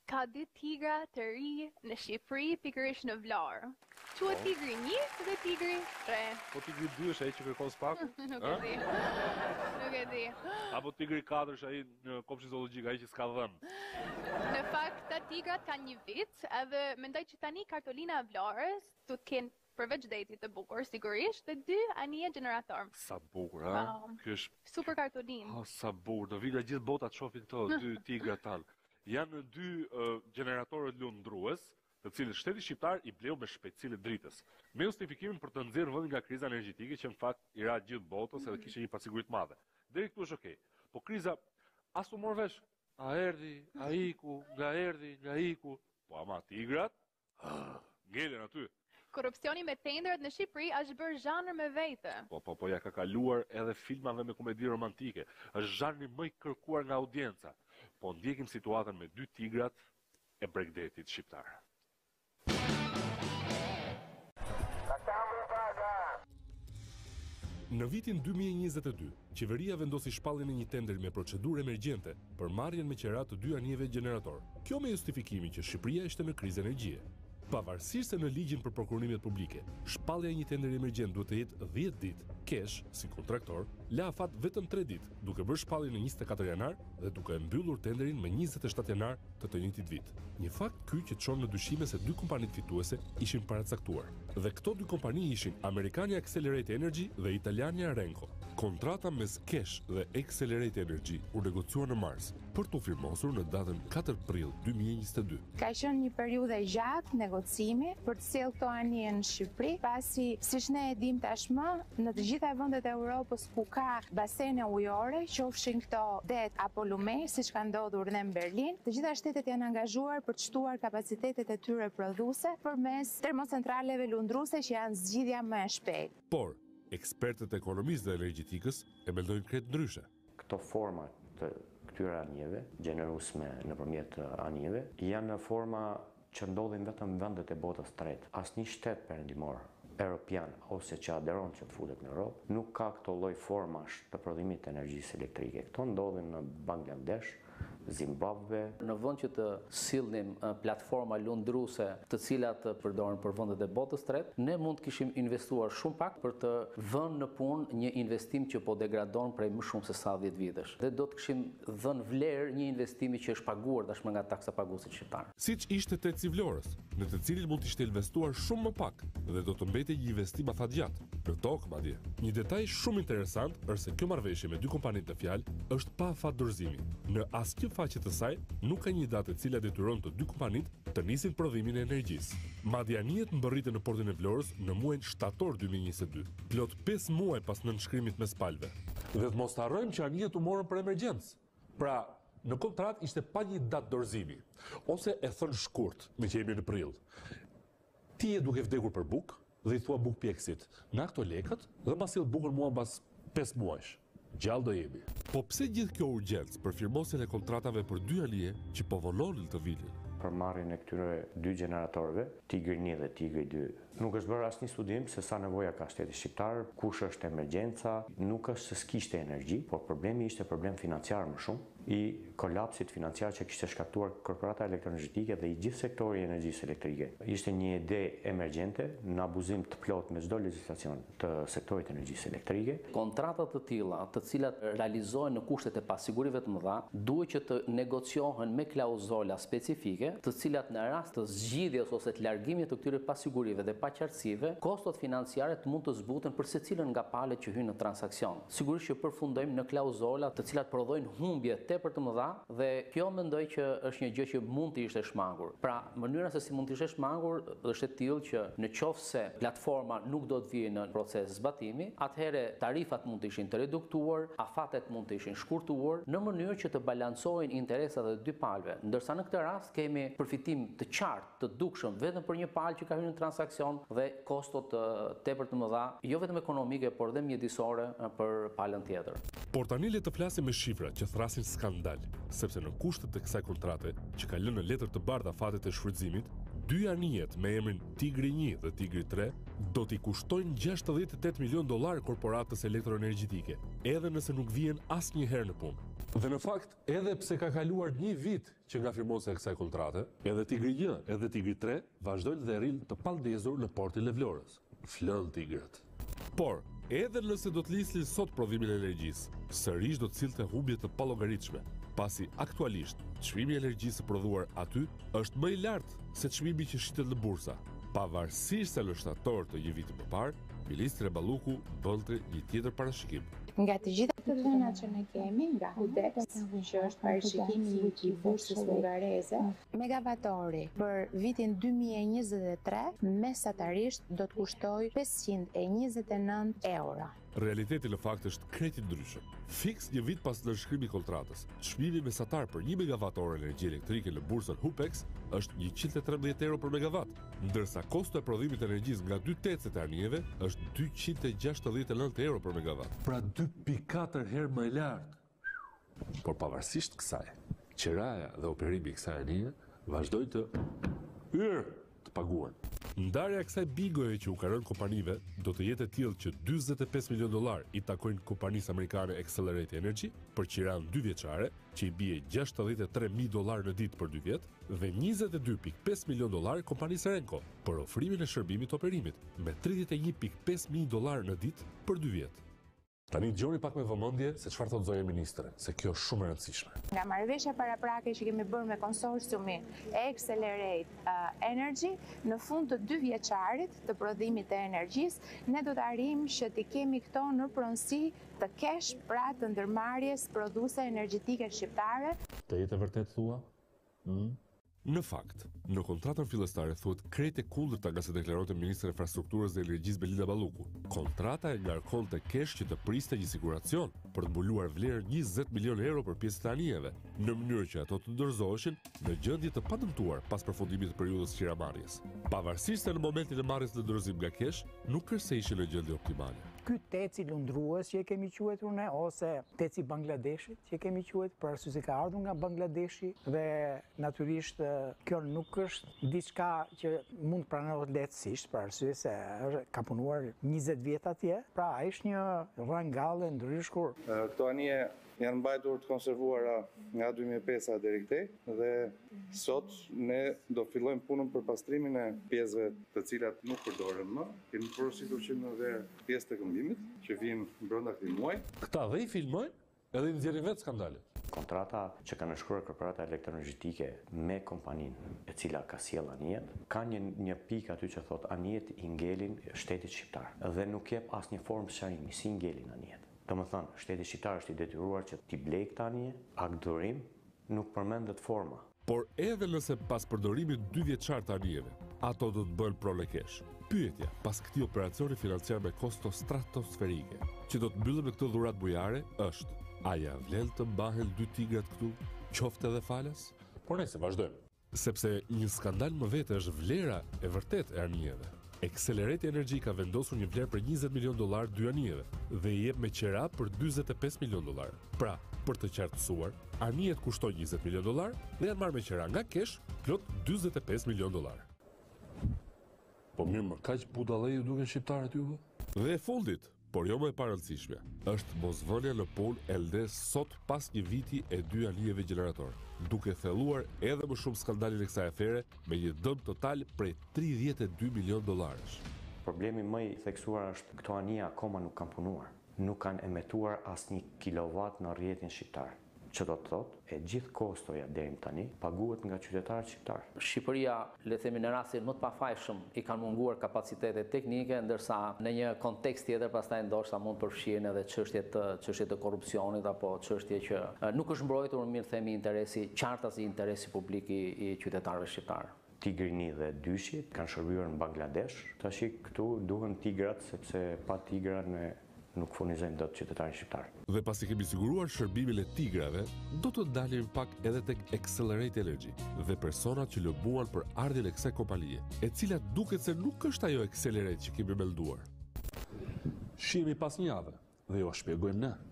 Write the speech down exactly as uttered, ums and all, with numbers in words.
Ka dy tigra të ri në Shqipëri, pikërisht në Vlarë. Quhet tigri një dhe tigri tre. Po tigri dy është ai që kërkon spaku? Nuk e di. Nuk e di. Apo tigri katër është ai në kopshin zoologjik, ai që s'ka dhënë? Në fakt, ta tigrat kanë një vit, edhe mendoj që tani kartolina e Vlarës do të kenë përveç detit të bukur, sigurisht, dhe dy anije generator. Sa bukur, ha? Ky është super kartolinë. Oh, sa bukur, do vila gjithë bota të shohin këto dy tigra tal. Janë dy uh, generatorët lundrues, të cilët shteti shqiptar i bleu me shpejtësi të dritës, me justifikimin për të nxjerrë vendin nga kriza energjetike që në fakt i ra gjithë botës edhe kishte një pasiguri të madhe. Deri këtu është okay. Po kriza as u mor vesh, a erdhi, a iku, nga erdhi, nga iku. Po ama tigrat, ngelen aty. Korrupsioni me tenderet në Shqipëri është bërë zhanër me vete. Po, po, po, ja ka kaluar edhe filmave me komedi romantike. Është zhanri më i kërkuar nga audienca. Po ndjekim situatën me dy tigrat e Bregdetit shqiptar. Në vitin dy mijë e njëzet e dy, qeveria vendosi shpalljen e një tenderi me procedurë emergjente për marrjen me qera të dy anijeve gjenerator. Kjo me justifikimin që Shqipëria ishte në krizë energjie. Pavarësisht se në ligjin për prokurorimet publike, shpallja e një tenderi emergjent duhet të jetë dhjetë ditë, kesh, si kontraktor, la afat vetëm tre ditë, duke bërë shpalljen në njëzet e katër janar dhe duke mbyllur tenderin me njëzet e shtatë janar të të njëjtit vit. Një fakt ky që çon në dyshime se dy kompanitë fituese ishin paracaktuar. Dhe këto dy kompani ishin Amerikania Accelerate Energy dhe Italiania Renco. Kontrata mes Kesh dhe Accelerate Energy u negociua në mars për të firmosur në datën katër prill dy mijë e njëzet e dy. Ka qenë një periudhë gjatë negocimi për të sjellë këto anije në Shqipëri, pasi siç ne e dim tashmë, në të gjitha vendet e Europës ku ka basene ujore, qofshin këto det apo lumen, siç ka ndodhur dhe në Berlin, të gjitha shtetet janë angazhuar për të shtuar kapacitetet e tyre prodhuese përmes termocentraleve lundruese që janë zgjidhja më e shpejtë. Por ekspertët e ekonomisë dhe energjetikës e mendojnë krejt ndryshe. Këto forma të këtyre anijeve, gjeneruesme nëpërmjet anijeve, janë në forma që ndodhin vetëm në vendet e botës tretë. Asnjë shtet perëndimor europian ose që aderon që të futet në Europë nuk ka këto lloj formash të prodhimit të energjisë elektrike. Këto ndodhin në Bangladesh, Zimbabwe. Në vend që të sillnim platforma lundruese të cilat përdoren për vendet e botës tretë, ne mund të kishim investuar shumë pak për të vënë në punë një investim që po degradon prej më shumë se sa dhjetë vitesh. Dhe do të kishim dhënë vlerë një investimi që është paguar tashmë nga taksapaguesit shqiptar. Siç ishte teci Vlorës, në të cilin mund të ishte investuar shumë më pak dhe do të mbetej një investim afatgjat, në tokë madje. Një detaj shumë interesant është se kjo marrëveshje me dy kompanitë të fjalë është pa afat dorëzimi. Në asnjë faqe të saj nuk ka një datë e cila detyron të dy kompanitë të nisin prodhimin e energjisë. Madje anijet mbërriten në portin e Vlorës në muajin shtator dy mijë e njëzet e dy, plot pesë muaj pas nënshkrimit mes palëve. Dhe të mos harrojmë që anijet u morën për emergjencë. Pra, në kontratë ishte pa një datë dorëzimi, ose e thënë shkurt, me që jemi në prill. Ti je duke vdekur për bukë dhe i thua bukë pjekësit, na këto lekët dhe ma sill bukën mua mbas pesë muajsh. Gjallë do jemi. Po pse gjithë kjo urgjencë për firmosjen e kontratave për dy anije që po vononin të vinin? Për marrjen e këtyre dy generatorëve, Tigri një dhe Tigri dy. Nuk është bërë asnjë studim se sa nevoja ka shteti shqiptar, kush është emergjenca, nuk është se s'kishte energji, por problemi ishte problem financiar më shumë, i kolapsit financiar që kishte shkaktuar korporata elektroenergjetike dhe i gjithë sektori i energjisë elektrike. Ishte një ide emergjente në abuzim të plot me çdo legjislacion të sektorit të energjisë elektrike. Kontratat të tilla, të cilat realizohen në kushtet e pasigurive të mëdha, duhet që të negociohen me klauzola specifike, të cilat në rast të zgjidhjes ose të largimit të këtyre pasigurive dhe paqartësive, kostot financiare të mund të zbuten për secilën nga palët që hyjnë në transakcion. Sigurisht që përfundojmë në klauzola të cilat prodhojnë humbje tepër të mëdha dhe kjo mendoj që është një gjë që mund të ishte shmangur. Pra, mënyra se si mund të ishte shmangur është e tillë që në qoftë se platforma nuk do të vijë në proces zbatimi, atëherë tarifat mund të ishin të reduktuar, afatet mund të ishin shkurtuar në mënyrë që të balancohen interesat e dy palëve. Ndërsa në këtë rast kemi përfitim të qartë, të dukshëm vetëm për një palë që ka hyrë në transakcion dhe kostot tepër të mëdha, jo vetëm ekonomike, por dhe mjedisore për palën tjetër. Por tani le të flasim me shifra që thrasin skandal, sepse në kushtet e kësaj kontrate, që ka lënë në letër të bardha fatet e shfrytëzimit, dy anijet me emrin Tigri një dhe Tigri tre do t'i kushtojnë gjashtëdhjetë e tetë milion dollar korporatës elektroenergjetike, edhe nëse nuk vihen asnjëherë në punë. Dhe në fakt, edhe pse ka kaluar një vit që nga firmosa e kësaj kontrate, edhe Tigri një, edhe Tigri tre vazhdojnë dhe rrinë të palndezur në portin e Vlorës. Flën tigrët. Por, edhe nëse do të lisnin sot prodhimin e energjisë, sërish do të cilte humbje të pallogaritshme, pasi aktualisht çmimi i energjisë së prodhuar aty është më i lartë se çmimi që shitet në bursa. Pavarësisht se në shtator të një viti më parë, Ministri Balluku bënte një tjetër parashikim. Nga të gjitha të dhënat që ne kemi, nga Hudex, që është parashikimi i bursës bugareze, megavatori për vitin dy mijë e njëzet e tre mesatarisht do të kushtoj pesëqind e njëzet e nëntë euro. Realiteti në fakt është krejt i ndryshëm. Fiks një vit pas nënshkrimit të kontratës, çmimi mesatar për një megawatt orë energji elektrike në bursën Hupex është njëqind e trembëdhjetë euro për megawatt, ndërsa kosto e prodhimit të energjisë nga dy tecet e anijeve është dyqind e gjashtëdhjetë e nëntë euro për megawatt. Pra dy pikë katër herë më lart. Por pavarësisht kësaj, qiraja dhe operimi i kësaj anije vazhdojnë të hyrë të paguan. Ndarja e kësaj bigoje që u ka rënë kompanive do të jetë e tillë që dyzet e pesë milion dollar i takojnë kompanisë amerikane Accelerate Energy për qiran dy vjeçare, që i bie gjashtëdhjetë e tre mijë dollar në ditë për dy vjet, dhe njëzet e dy pikë pesë milion dollar kompanisë Renko për ofrimin e shërbimit të operimit, me tridhjetë e një pikë pesë mijë dollar në ditë për dy vjet. Tani dëgjoni pak me vëmendje se çfarë thot zonja ministre, se kjo është shumë e rëndësishme. Nga marrëveshja paraprake që kemi bërë me konsorciumin Accelerate uh, Energy, në fund të dy vjeçarit të prodhimit të energjisë, ne do të arrijmë që të kemi këto në pronësi të kesh pra të ndërmarrjes prodhuese energjetike shqiptare. Të jetë e vërtet thua? Mm? Në fakt, në kontratën fillestare thuhet krejt e kundërta nga se deklaronte Ministri i Infrastrukturës dhe Energjisë Belinda Balluku. Kontrata e ngarkonte kesh që të priste një siguracion për të mbuluar vlerë njëzet milion euro për pjesët e anijeve, në mënyrë që ato të ndërzoheshin në gjendje të padëmtuar pas përfundimit të periudhës qiramarrjes. Pavarësisht se në momentin e marrjes në dorëzim nga kesh, nuk kërcejshin në gjendje optimale. Ky teci lundrues që e kemi quajtur ne, ose teci Bangladeshit që e kemi quajtur për arsye se ka ardhur nga Bangladeshi dhe natyrisht kjo nuk është diçka që mund të pranohet lehtësisht për arsye se ka punuar njëzet vjet atje, pra është një rangalle ndryshkur. Këto anije janë mbajtur të konservuara nga dy mijë e pesë deri këtej dhe sot ne do fillojmë punën për pastrimin e pjesëve të cilat nuk përdoren më. Kemi porositur që në dhe pjesë të këmbimit që vijnë brenda këtij muaji. Këta dhe i filmojnë edhe i nxjerrin vetë skandalet. Kontrata që ka nënshkruar korporata elektroenergjetike me kompaninë e cila ka sjell anijet, ka një, një pikë aty që thot anijet i ngelin shtetit shqiptar dhe nuk jep asnjë formë sqarimi si ngelin anijet. Do më thënë, shteti shqiptar është i detyruar që t'i blej këta anije, akdurim, nuk përmendet forma. Por edhe nëse pas përdorimit dy vjeçar të anijeve, ato do të bëhen pro kesh. Pyetja pas këtij operacioni financiar me kosto stratosferike, që do të mbyllen me këtë dhuratë bujare, është: a ja vlen të mbahen dy tigrat këtu, qoftë edhe falas? Por nëse vazhdojmë. Sepse një skandal më vete është vlera e vërtet e anijeve. Accelerate Energy ka vendosur një vlerë për njëzet milion dollar dy anijeve dhe i jep me qera për dyzet e pesë milion dollar. Pra, për të qartësuar, anijet kushtojnë njëzet milion dollar dhe janë marrë me qera nga kesh plot dyzet e pesë milion dollar. Po mirë, më kaq budallë ju duken shqiptarët juve? Dhe e fundit, por jo më e parëndësishme, është mosvënia në punë e Eldes sot pas një viti e dy anijeve gjenerator, duke thelluar edhe më shumë skandalin e kësaj afere me një dëm total prej tridhjetë e dy milion dollarësh. Problemi më i theksuar është këto anije akoma nuk kanë punuar, nuk kanë emetuar asnjë kilovat në rrjetin shqiptar. Që do të thotë, e gjithë kostoja deri tani paguhet nga qytetarët shqiptar. Shqipëria, le të themi në rastin më të pafajshëm, i kanë munguar kapacitetet teknike, ndërsa në një kontekst tjetër pastaj ndoshta mund të përfshihen edhe çështje të çështje të korrupsionit apo çështje që nuk është mbrojtur, mirë themi, interesi qartas i interesi publik i, i qytetarëve shqiptar. Tigri një dhe dyshi kanë shërbyer në Bangladesh. Tash këtu duhen tigrat sepse pa tigra ne nuk furnizojmë dot qytetarin shqiptar. Dhe pasi kemi siguruar shërbimin e tigrave, do të dalim pak edhe tek Accelerate Energy dhe personat që lobuan për ardhjen e kësaj kompanie, e cila duket se nuk është ajo Accelerate që kemi menduar. Shihemi pas një javë dhe ju shpjegojmë ne.